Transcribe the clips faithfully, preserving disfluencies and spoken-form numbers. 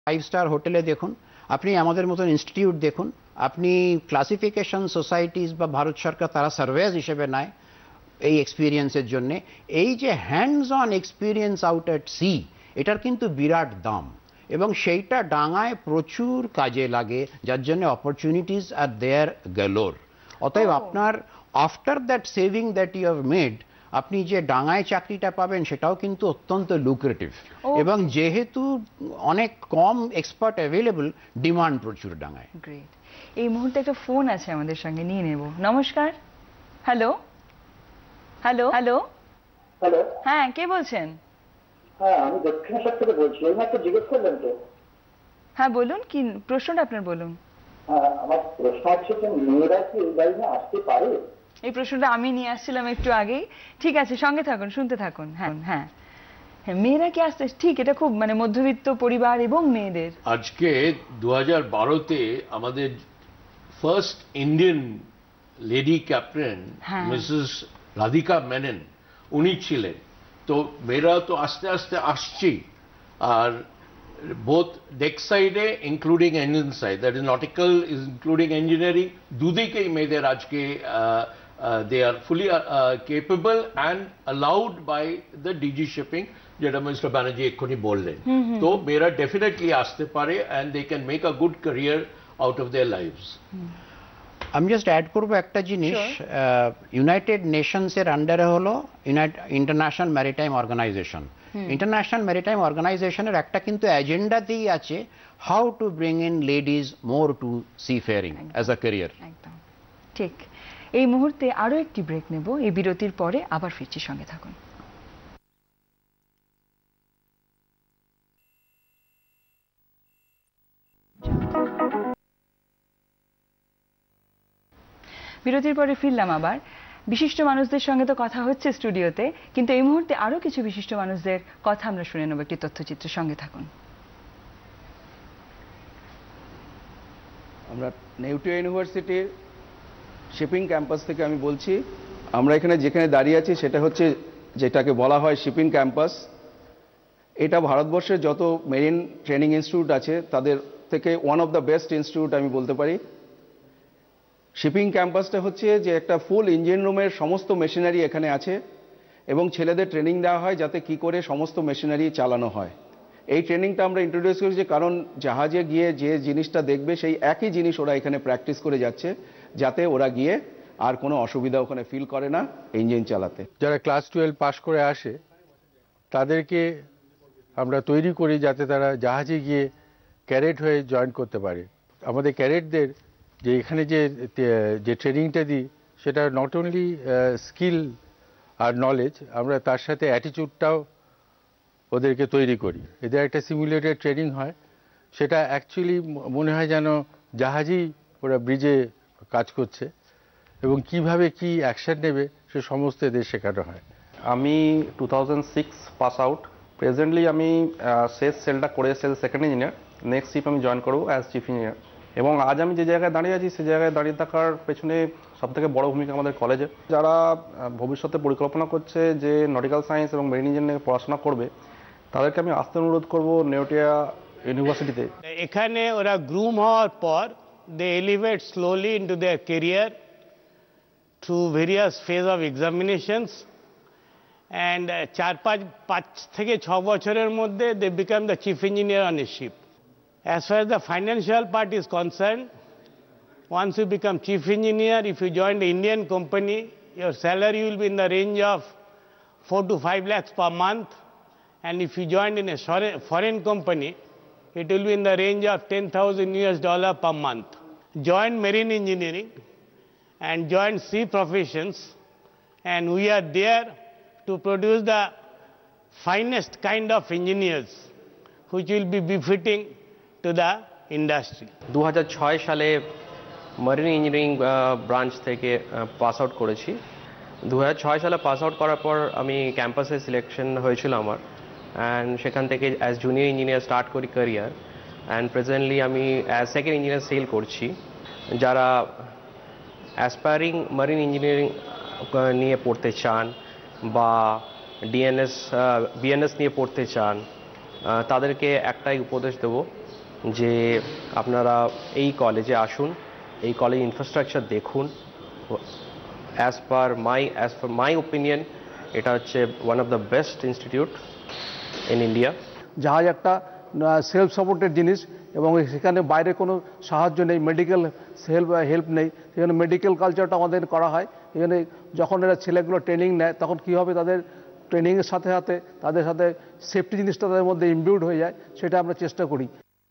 Five star হোটেলে দেখুন, আপনি আমাদের মতন ইনস্টিটিউট দেখুন, আপনি ক্লাসিফিকেশন সোসাইটিস বা ভারত সরকার তারা সার্ভেয়ার হিসেবে নেয় এই এক্সপিরিয়েন্সের জন্যে। এই যে hands on experience out at sea, এটার কিন্তু বিরাট দাম, এবং সেইটা ডাঙায় প্রচুর কাজে লাগে, যার জন্য অপরচুনিটিস আর দেয়ার গ্যালোর। অতএব আপনার after that saving that you have made, আপনি যে ডাঙায় চাকরিটা পাবেন সেটাও কিন্তু অত্যন্ত লুক্রেটিভ, এবং যেহেতু অনেক কম এক্সপার্ট অ্যাভেলেবল, ডিমান্ড প্রচুর ডাঙায়। গ্রেট। এই মুহূর্তে একটা ফোন আছে আমাদের সঙ্গে, নিয়ে নেব। নমস্কার। হ্যালো হ্যালো হ্যালো হ্যালো, হ্যাঁ, কে বলছেন? হ্যাঁ আমি দক্ষিণেশ্বর থেকে বলছি। ওই মাত্র জিজ্ঞেস করলেন তো? হ্যাঁ বলুন, কি প্রশ্নটা আপনার বলুন। হ্যাঁ, আমার প্রশ্ন হচ্ছে যে মেয়েরা কি এই লাইনে আসতে পারে? এই প্রশ্নটা আমি নিয়ে আসছিলাম একটু আগেই। ঠিক আছে, সঙ্গে থাকুন, শুনতে থাকুন। হ্যাঁ হ্যাঁ হ্যাঁ মেয়েরা কি আসতে, ঠিক, এটা খুব মানে মধ্যবিত্ত পরিবার এবং মেয়েদের। আজকে দু হাজার বারোতে আমাদের first Indian lady captain Mrs Radhika Menon উনি ছিলেন। তো মেয়েরা তো আস্তে আস্তে আসছে, আর বোথ ডেক সাইডে including engine side, that is nautical is including engineering, দুদিকেই মেয়েদের আজকে they are fully capable and allowed by the DG shipping, যেটা মিস্টার ব্যানার্জি এক্ষুনি বললেন। তো মেয়েরা ডেফিনেটলি আসতে পারে and they can make a good career out of their lives. আমি জাস্ট অ্যাড করবো একটা জিনিস, ইউনাইটেড নেশনস এর আন্ডারে হলো International Maritime Organization. International Maritime অর্গানাইজেশনের একটা কিন্তু এজেন্ডাতেই আছে how to bring in ladies more to seafaring as a career. একদম ঠিক। এই মুহূর্তে আরো একটি ব্রেক নেব, এই বিরতির পরে আবার ফিরছি, সঙ্গে থাকুন। বিরতির পরে ফিরলাম আবার। বিশিষ্ট মানুষদের সঙ্গে তো কথা হচ্ছে স্টুডিওতে, কিন্তু এই মুহূর্তে আরো কিছু বিশিষ্ট মানুষদের কথা আমরা শুনে নেব একটি তথ্যচিত্রের সঙ্গে থাকুন। আমরা নেউটিয়া ইউনিভার্সিটির শিপিং ক্যাম্পাস থেকে আমি বলছি। আমরা এখানে যেখানে দাঁড়িয়ে আছি সেটা হচ্ছে যেটাকে বলা হয় শিপিং ক্যাম্পাস। এটা ভারতবর্ষের যত মেরিন ট্রেনিং ইনস্টিটিউট আছে তাদের থেকে one of the best institute আমি বলতে পারি। শিপিং ক্যাম্পাসটা হচ্ছে যে একটা ফুল ইঞ্জিন রুমের সমস্ত মেশিনারি এখানে আছে, এবং ছেলেদের ট্রেনিং দেওয়া হয় যাতে কি করে সমস্ত মেশিনারি চালানো হয়। এই ট্রেনিংটা আমরা ইন্ট্রোডিউস করেছি কারণ জাহাজে গিয়ে যে জিনিসটা দেখবে সেই একই জিনিস ওরা এখানে প্র্যাকটিস করে যাচ্ছে, যাতে ওরা গিয়ে আর কোনো অসুবিধা ওখানে ফিল করে না ইঞ্জিন চালাতে। যারা ক্লাস টুয়েলভ পাস করে আসে তাদেরকে আমরা তৈরি করি যাতে তারা জাহাজে গিয়ে ক্যারেট হয়ে জয়েন করতে পারে। আমাদের ক্যারেটদের যে এখানে যে যে ট্রেনিংটা দিই সেটা নট অনলি স্কিল আর নলেজ, আমরা তার সাথে অ্যাটিটিউডটাও ওদেরকে তৈরি করি। এদের একটা সিমুলেটেড ট্রেনিং হয়, সেটা অ্যাকচুয়ালি মনে হয় যেন জাহাজেই ওরা ব্রিজে কাজ করছে, এবং কিভাবে কি অ্যাকশন নেবে সে সমস্ত এদের শেখানো হয়। আমি two thousand six pass out. Presently আমি শেষ সেলটা করে এসেছি সেকেন্ড ইঞ্জিনিয়ার। নেক্সট শিপ আমি জয়েন করবো অ্যাজ চিফ ইঞ্জিনিয়ার। এবং আজ আমি যে জায়গায় দাঁড়িয়ে আছি সে জায়গায় দাঁড়িয়ে থাকার পেছনে সবথেকে বড় ভূমিকা আমাদের কলেজে। যারা ভবিষ্যতে পরিকল্পনা করছে যে নটিক্যাল সায়েন্স এবং মেরিন ইঞ্জিনিয়ারিং পড়াশোনা করবে, তাদেরকে আমি আসতে অনুরোধ করবো নেউটিয়া ইউনিভার্সিটিতে। এখানে ওরা গ্রুম হওয়ার পর they elevate slowly into their career through various phase of examinations, and চার পাঁচ পাঁচ থেকে ছ বছরের মধ্যে they become the chief engineer on a ship. As far as the financial part is concerned, once you become chief engineer, if you join the Indian company, your salary will be in the range of four to five lakhs per month. And if you join in a foreign company, it will be in the range of ten thousand U S dollar per month. Join marine engineering and join sea professions, and we are there to produce the finest kind of engineers which will be befitting to the industry. দু হাজার ছয় সালে marine engineering branch থেকে pass out করেছি। দু হাজার ছয় সালে পাস আউট করার পর আমি ক্যাম্পাসে সিলেকশন হয়েছিল আমার, অ্যান্ড সেখান থেকে অ্যাজ জুনিয়র ইঞ্জিনিয়ার স্টার্ট করি ক্যারিয়ার, অ্যান্ড প্রেজেন্টলি আমি অ্যাজ সেকেন্ড ইঞ্জিনিয়ার সেল করছি। যারা অ্যাসপায়ারিং মারিন ইঞ্জিনিয়ারিং নিয়ে পড়তে চান বা ডিএনএস বিএনএস নিয়ে পড়তে চান, তাদেরকে একটাই উপদেশ দেবো যে আপনারা এই কলেজে আসুন, এই কলেজ ইনফ্রাস্ট্রাকচার দেখুন। As per my as per my opinion এটা হচ্ছে one of the best institute in India. জাহাজ একটা সেলফ সাপোর্টেড জিনিস এবং সেখানে বাইরে কোনো সাহায্য নেই, মেডিকেল হেল্প হেল্প নেই। সেখানে মেডিকেল কালচারটা আমাদের করা হয়। এখানে যখন এরা ছেলেগুলো ট্রেনিং নেয় তখন কী হবে, তাদের ট্রেনিংয়ের সাথে সাথে তাদের সাথে সেফটি জিনিসটা তাদের মধ্যে ইমবিউড হয়ে যায়, সেটা আমরা চেষ্টা করি।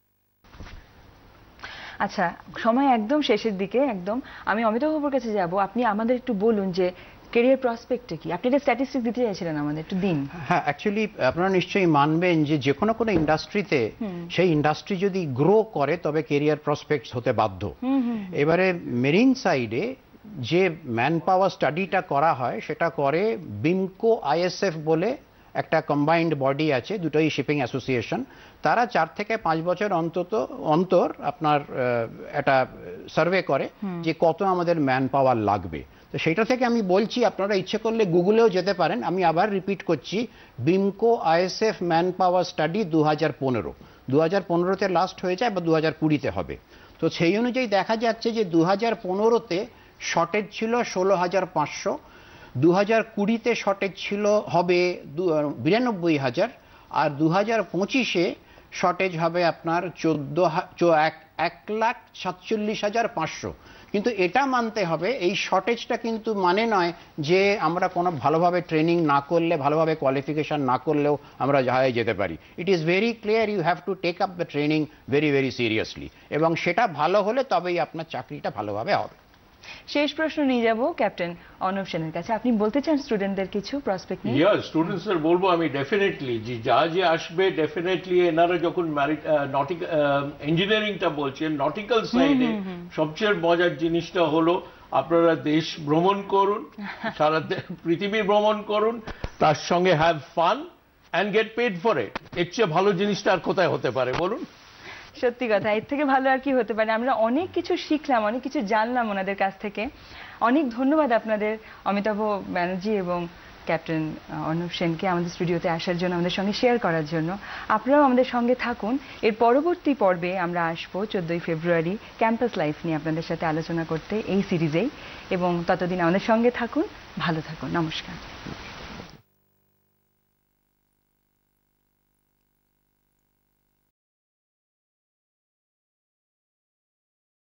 আচ্ছা, সময় একদম শেষের দিকে, একদম আমি অমিতাভ বাবুর কাছে যাব। আপনি আমাদের একটু বলুন যে ক্যারিয়ার প্রসপেক্টটা কি, আপনি একটা স্ট্যাটিস্টিক দিতে চাইছিলেন আমাদের, একটু দিন। হ্যাঁ, অ্যাকচুয়ালি আপনারা নিশ্চয়ই মানবেন যে যে কোনো কোনো ইন্ডাস্ট্রিতে সেই ইন্ডাস্ট্রি যদি গ্রো করে তবে ক্যারিয়ার প্রসপেক্টস হতে বাধ্য। এবারে মেরিন সাইডে যে ম্যান পাওয়ার স্টাডিটা করা হয় সেটা করে বিমকো আইএসএফ বলে একটা কম্বাইন্ড বডি আছে, দুটোই শিপিং অ্যাসোসিয়েশন। তারা চার থেকে পাঁচ বছর অন্তত অন্তর আপনার একটা সার্ভে করে যে কত আমাদের ম্যান পাওয়ার লাগবে। তো সেইটা থেকে আমি বলছি, আপনারা ইচ্ছে করলে গুগলেও যেতে পারেন। আমি আবার রিপিট করছি, BIMCO ISF manpower study দু হাজার পনেরো দু হাজার পনেরোতে লাস্ট হয়ে যায় বা দু হাজার কুড়িতে হবে। তো সেই অনুযায়ী দেখা যাচ্ছে যে দু হাজার পনেরোতে শর্টেজ ছিল ষোলো হাজার পাঁচশো, দু হাজার কুড়িতে শর্টেজ ছিল হবে বিরানব্বই হাজার, আর দু হাজার পঁচিশে শর্টেজ হবে আপনার চোদ্দ এক লাখ সাতচল্লিশ হাজার পাঁচশো। কিন্তু এটা মানতে হবে এই শর্টেজটা কিন্তু মানে নয় যে আমরা কোনো ভালোভাবে ট্রেনিং না করলে, ভালোভাবে কোয়ালিফিকেশন না করলেও আমরা জাহাজে যেতে পারি। It is very clear, you have to take up the training very very seriously, এবং সেটা ভালো হলে তবেই আপনার চাকরিটা ভালোভাবে হবে। শেষ প্রশ্ন নিয়ে যাব ক্যাপ্টেন অর্ণব সেনের কাছে। আপনি বলতে চান স্টুডেন্টদের কিছু প্রসপেক্ট নিয়ে? ইয়া, স্টুডেন্টসদের বলবো আমি ডেফিনেটলি যে জাহাজে আসবে, ডেফিনেটলি এনারা যখন নটিক ইঞ্জিনিয়ারিংটা বলছেন, নটিক্যাল সাইডে সবচেয়ে মজার জিনিসটা হলো আপনারা দেশ ভ্রমণ করুন, সারা পৃথিবী ভ্রমণ করুন, তার সঙ্গে have fun and get paid for it. এর চেয়ে ভালো জিনিসটা আর কোথায় হতে পারে বলুন? সত্যি কথা, এর থেকে ভালো আর কি হতে পারে। আমরা অনেক কিছু শিখলাম, অনেক কিছু জানলাম ওনাদের কাছ থেকে। অনেক ধন্যবাদ আপনাদের অমিতাভ ব্যানার্জি এবং ক্যাপ্টেন অর্ণব সেনকে আমাদের স্টুডিওতে আসার জন্য, আমাদের সঙ্গে শেয়ার করার জন্য। আপনারাও আমাদের সঙ্গে থাকুন। এর পরবর্তী পর্বে আমরা আসবো চোদ্দই ফেব্রুয়ারি ক্যাম্পাস লাইফ নিয়ে আপনাদের সাথে আলোচনা করতে এই সিরিজেই, এবং ততদিন আমাদের সঙ্গে থাকুন, ভালো থাকুন। নমস্কার।